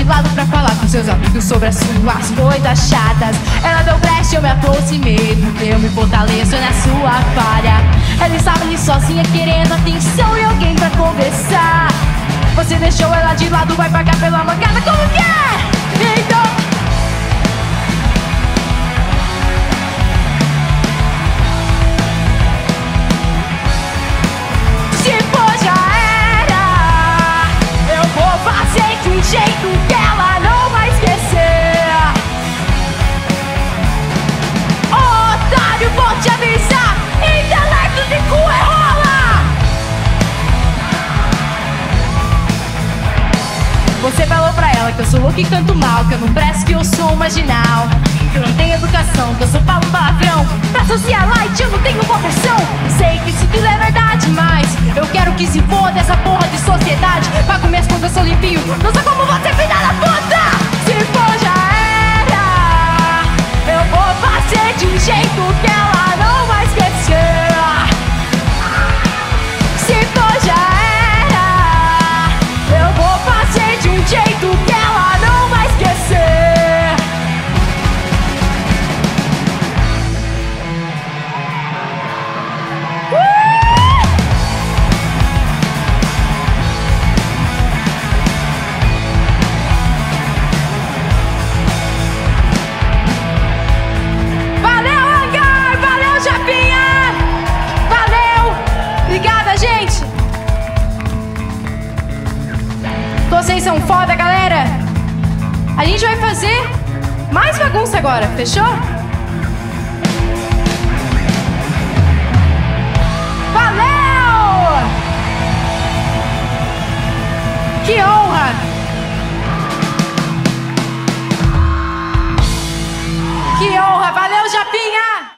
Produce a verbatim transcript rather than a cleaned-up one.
lado pra falar com seus amigos sobre as suas coisas chatas. Ela deu brecha, eu me aproximei, porque eu me fortaleço na sua falha. Ela estava ali sozinha querendo atenção e alguém pra conversar. Você deixou ela de lado, vai pagar pela mancada, como que é? Então de um jeito que ela não vai esquecer. Ô, otário, vou te avisar, intelecto de cu é rola. Você falou pra ela que eu sou louco e canto mal, que eu não presto, que eu sou marginal, que eu não tenho educação, que eu só falo palavrão. Pra socialite eu não tenho conversão. Sei que isso tudo é verdade, mas eu quero que se foda essa porra de sociedade. Pago minhas contas, sou limpinho, não sou como você, filha da puta. Se for já era, eu vou fazer de um jeito que ela não vai esquecer. Se for já era, eu vou fazer de um jeito que ela não vai esquecer. Vocês são foda, galera! A gente vai fazer mais bagunça agora, fechou?